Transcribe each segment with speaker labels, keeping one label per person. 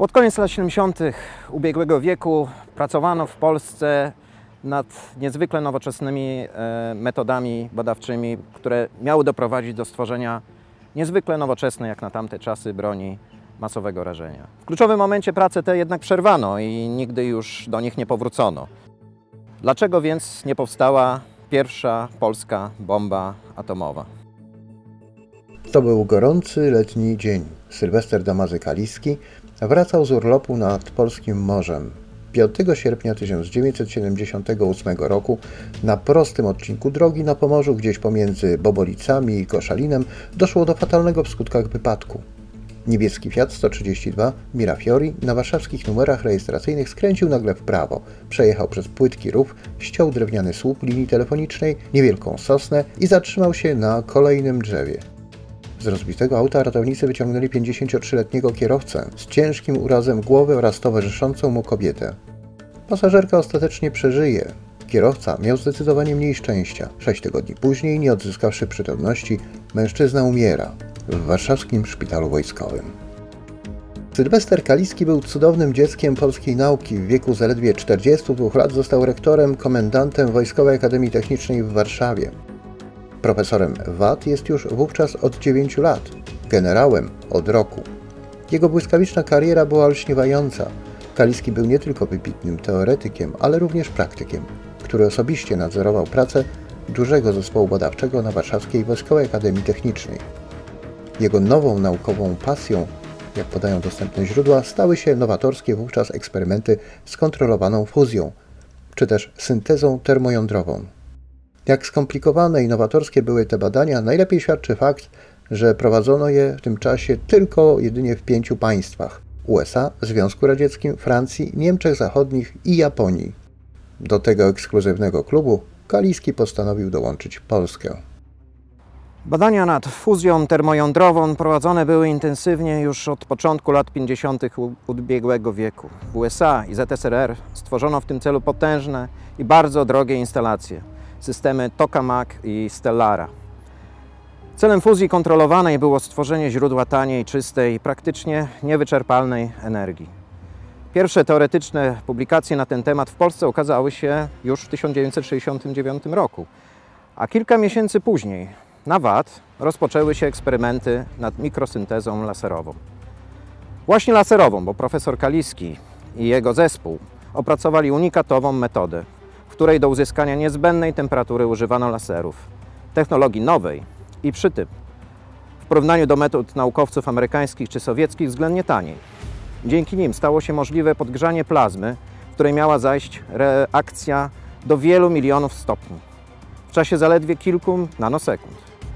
Speaker 1: Pod koniec lat 70. ubiegłego wieku pracowano w Polsce nad niezwykle nowoczesnymi metodami badawczymi, które miały doprowadzić do stworzenia niezwykle nowoczesnej, jak na tamte czasy, broni masowego rażenia. W kluczowym momencie prace te jednak przerwano i nigdy już do nich nie powrócono. Dlaczego więc nie powstała pierwsza polska bomba atomowa?
Speaker 2: To był gorący letni dzień. Sylwester Damazy-Kaliski wracał z urlopu nad polskim morzem. 5 sierpnia 1978 roku na prostym odcinku drogi na Pomorzu, gdzieś pomiędzy Bobolicami i Koszalinem, doszło do fatalnego w skutkach wypadku. Niebieski Fiat 132 Mirafiori na warszawskich numerach rejestracyjnych skręcił nagle w prawo, przejechał przez płytki rów, ściął drewniany słup linii telefonicznej, niewielką sosnę i zatrzymał się na kolejnym drzewie. Z rozbitego auta ratownicy wyciągnęli 53-letniego kierowcę z ciężkim urazem głowy oraz towarzyszącą mu kobietę. Pasażerka ostatecznie przeżyje. Kierowca miał zdecydowanie mniej szczęścia. 6 tygodni później, nie odzyskawszy przytomności, mężczyzna umiera w warszawskim szpitalu wojskowym. Sylwester Kaliski był cudownym dzieckiem polskiej nauki. W wieku zaledwie 42 lat został rektorem, komendantem Wojskowej Akademii Technicznej w Warszawie. Profesorem WAT jest już wówczas od 9 lat, generałem od roku. Jego błyskawiczna kariera była olśniewająca. Kaliski był nie tylko wybitnym teoretykiem, ale również praktykiem, który osobiście nadzorował pracę dużego zespołu badawczego na Warszawskiej Wojskowej Akademii Technicznej. Jego nową naukową pasją, jak podają dostępne źródła, stały się nowatorskie wówczas eksperymenty z kontrolowaną fuzją, czy też syntezą termojądrową. Jak skomplikowane i nowatorskie były te badania, najlepiej świadczy fakt, że prowadzono je w tym czasie jedynie w 5 państwach: USA, Związku Radzieckim, Francji, Niemczech Zachodnich i Japonii. Do tego ekskluzywnego klubu Kaliski postanowił dołączyć Polskę.
Speaker 1: Badania nad fuzją termojądrową prowadzone były intensywnie już od początku lat 50. ubiegłego wieku. W USA i ZSRR stworzono w tym celu potężne i bardzo drogie instalacje, systemy Tokamak i Stellara. Celem fuzji kontrolowanej było stworzenie źródła taniej, czystej, praktycznie niewyczerpalnej energii. Pierwsze teoretyczne publikacje na ten temat w Polsce ukazały się już w 1969 roku, a kilka miesięcy później na WAT rozpoczęły się eksperymenty nad mikrosyntezą laserową. Właśnie laserową, bo profesor Kaliski i jego zespół opracowali unikatową metodę, w której do uzyskania niezbędnej temperatury używano laserów, technologii nowej i przy tym w porównaniu do metod naukowców amerykańskich czy sowieckich względnie taniej. Dzięki nim stało się możliwe podgrzanie plazmy, w której miała zajść reakcja do wielu milionów stopni w czasie zaledwie kilku nanosekund.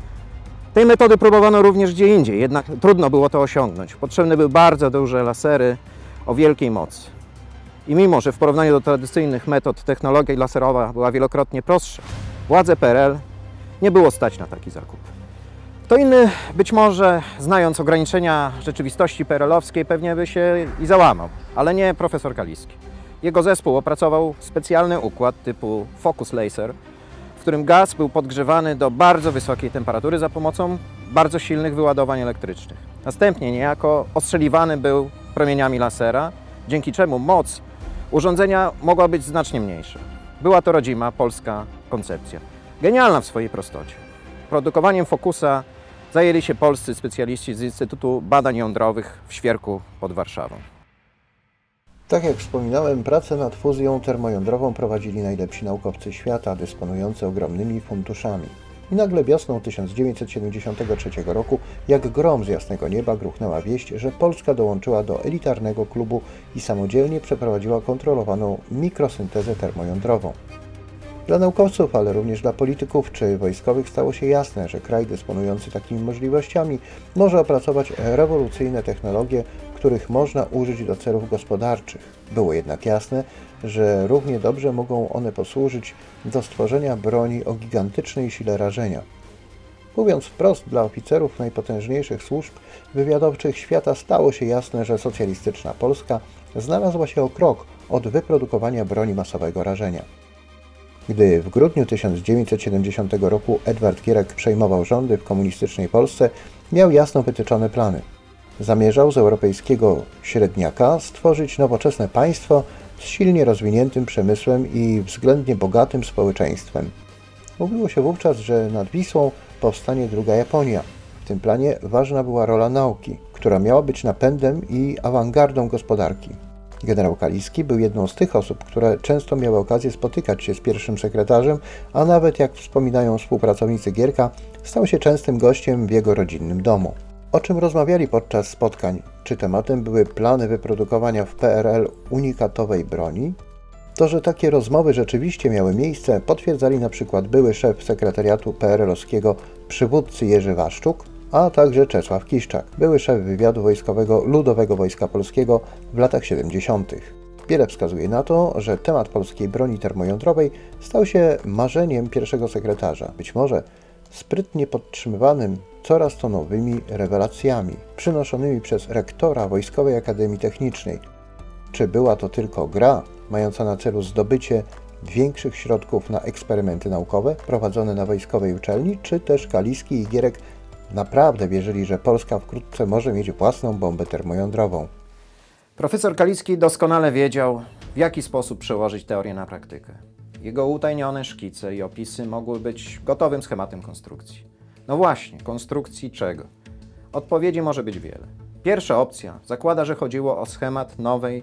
Speaker 1: Tej metody próbowano również gdzie indziej, jednak trudno było to osiągnąć. Potrzebne były bardzo duże lasery o wielkiej mocy. I mimo, że w porównaniu do tradycyjnych metod technologia laserowa była wielokrotnie prostsza, władze PRL nie było stać na taki zakup. Kto inny, być może znając ograniczenia rzeczywistości PRL-owskiej, pewnie by się i załamał, ale nie profesor Kaliski. Jego zespół opracował specjalny układ typu Focus Laser, w którym gaz był podgrzewany do bardzo wysokiej temperatury za pomocą bardzo silnych wyładowań elektrycznych. Następnie niejako ostrzeliwany był promieniami lasera, dzięki czemu moc urządzenia mogła być znacznie mniejsza. Była to rodzima polska koncepcja, genialna w swojej prostocie. Produkowaniem Focusa zajęli się polscy specjaliści z Instytutu Badań Jądrowych w Świerku pod Warszawą.
Speaker 2: Tak jak wspominałem, pracę nad fuzją termojądrową prowadzili najlepsi naukowcy świata, dysponujący ogromnymi funduszami. I nagle wiosną 1973 roku, jak grom z jasnego nieba, gruchnęła wieść, że Polska dołączyła do elitarnego klubu i samodzielnie przeprowadziła kontrolowaną mikrosyntezę termojądrową. Dla naukowców, ale również dla polityków czy wojskowych stało się jasne, że kraj dysponujący takimi możliwościami może opracować rewolucyjne technologie, których można użyć do celów gospodarczych. Było jednak jasne, że równie dobrze mogą one posłużyć do stworzenia broni o gigantycznej sile rażenia. Mówiąc wprost, dla oficerów najpotężniejszych służb wywiadowczych świata stało się jasne, że socjalistyczna Polska znalazła się o krok od wyprodukowania broni masowego rażenia. Gdy w grudniu 1970 roku Edward Gierek przejmował rządy w komunistycznej Polsce, miał jasno wytyczone plany. Zamierzał z europejskiego średniaka stworzyć nowoczesne państwo z silnie rozwiniętym przemysłem i względnie bogatym społeczeństwem. Mówiło się wówczas, że nad Wisłą powstanie druga Japonia. W tym planie ważna była rola nauki, która miała być napędem i awangardą gospodarki. Generał Kaliski był jedną z tych osób, które często miały okazję spotykać się z pierwszym sekretarzem, a nawet, jak wspominają współpracownicy Gierka, stał się częstym gościem w jego rodzinnym domu. O czym rozmawiali podczas spotkań? Czy tematem były plany wyprodukowania w PRL unikatowej broni? To, że takie rozmowy rzeczywiście miały miejsce, potwierdzali np. były szef sekretariatu PRL-owskiego przywódcy Jerzy Waszczuk, a także Czesław Kiszczak, były szef wywiadu wojskowego Ludowego Wojska Polskiego w latach 70. Wiele wskazuje na to, że temat polskiej broni termojądrowej stał się marzeniem pierwszego sekretarza, być może sprytnie podtrzymywanym coraz to nowymi rewelacjami, przynoszonymi przez rektora Wojskowej Akademii Technicznej. Czy była to tylko gra, mająca na celu zdobycie większych środków na eksperymenty naukowe prowadzone na wojskowej uczelni, czy też Kaliski i Gierek naprawdę wierzyli, że Polska wkrótce może mieć własną bombę termojądrową?
Speaker 1: Profesor Kaliski doskonale wiedział, w jaki sposób przełożyć teorię na praktykę. Jego utajnione szkice i opisy mogły być gotowym schematem konstrukcji. No właśnie, konstrukcji czego? Odpowiedzi może być wiele. Pierwsza opcja zakłada, że chodziło o schemat nowej,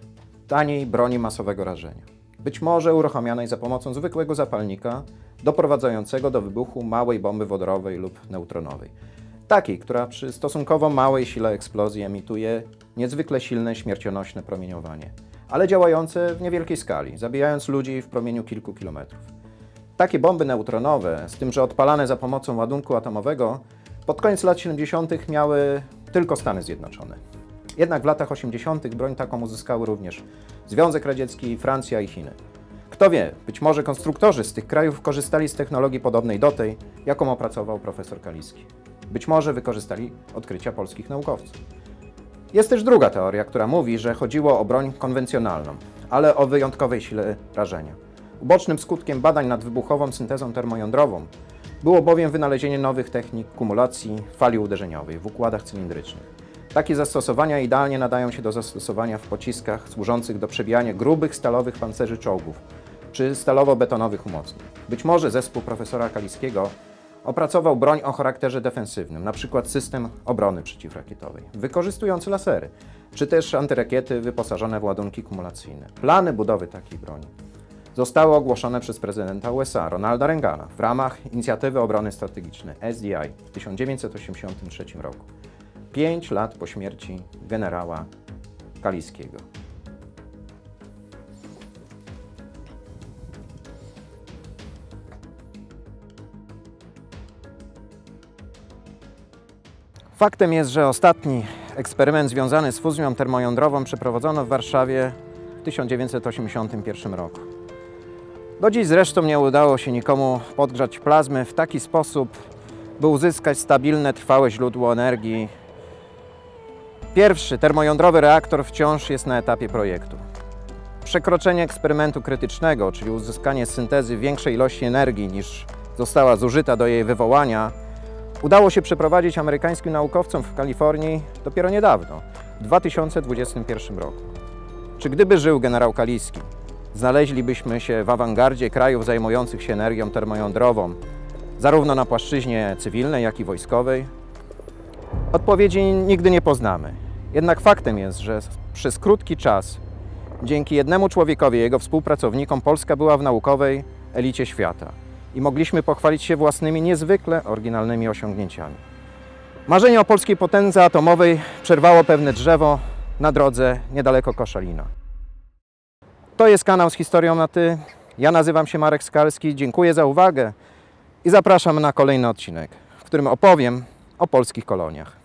Speaker 1: taniej broni masowego rażenia. Być może uruchamianej za pomocą zwykłego zapalnika, doprowadzającego do wybuchu małej bomby wodorowej lub neutronowej. Takiej, która przy stosunkowo małej sile eksplozji emituje niezwykle silne, śmiercionośne promieniowanie, ale działające w niewielkiej skali, zabijając ludzi w promieniu kilku kilometrów. Takie bomby neutronowe, z tym, że odpalane za pomocą ładunku atomowego, pod koniec lat 70. miały tylko Stany Zjednoczone. Jednak w latach 80. broń taką uzyskały również Związek Radziecki, Francja i Chiny. Kto wie, być może konstruktorzy z tych krajów korzystali z technologii podobnej do tej, jaką opracował profesor Kaliski. Być może wykorzystali odkrycia polskich naukowców. Jest też druga teoria, która mówi, że chodziło o broń konwencjonalną, ale o wyjątkowej sile rażenia. Ubocznym skutkiem badań nad wybuchową syntezą termojądrową było bowiem wynalezienie nowych technik kumulacji fali uderzeniowej w układach cylindrycznych. Takie zastosowania idealnie nadają się do zastosowania w pociskach służących do przebijania grubych stalowych pancerzy czołgów czy stalowo-betonowych umocnień. Być może zespół profesora Kaliskiego opracował broń o charakterze defensywnym, np. system obrony przeciwrakietowej, wykorzystujący lasery, czy też antyrakiety wyposażone w ładunki kumulacyjne. Plany budowy takiej broni zostały ogłoszone przez prezydenta USA Ronalda Reagana w ramach Inicjatywy Obrony Strategicznej SDI w 1983 roku. 5 lat po śmierci generała Kaliskiego. Faktem jest, że ostatni eksperyment związany z fuzją termojądrową przeprowadzono w Warszawie w 1981 roku. Do dziś zresztą nie udało się nikomu podgrzać plazmy w taki sposób, by uzyskać stabilne, trwałe źródło energii. Pierwszy termojądrowy reaktor wciąż jest na etapie projektu. Przekroczenie eksperymentu krytycznego, czyli uzyskanie z syntezy większej ilości energii niż została zużyta do jej wywołania, udało się przeprowadzić amerykańskim naukowcom w Kalifornii dopiero niedawno, w 2021 roku. Czy gdyby żył generał Kaliski, znaleźlibyśmy się w awangardzie krajów zajmujących się energią termojądrową, zarówno na płaszczyźnie cywilnej, jak i wojskowej? Odpowiedzi nigdy nie poznamy. Jednak faktem jest, że przez krótki czas, dzięki jednemu człowiekowi i jego współpracownikom, Polska była w naukowej elicie świata i mogliśmy pochwalić się własnymi niezwykle oryginalnymi osiągnięciami. Marzenie o polskiej potędze atomowej przerwało pewne drzewo na drodze niedaleko Koszalina. To jest kanał z historią na Ty. Ja nazywam się Marek Skalski, dziękuję za uwagę i zapraszam na kolejny odcinek, w którym opowiem o polskich koloniach.